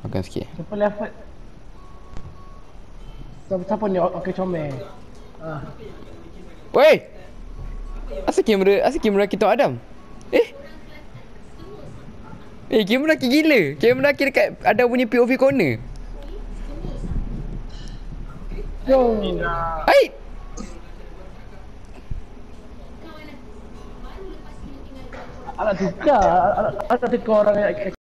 Makan sikit. Siapa level? Siapa ni? Okey, comel. Woi! Asal kamera kita Adam? Kamera laki gila. Kamera laki dekat Adam punya POV corner. Yo. Hai! Alat tukar orang yang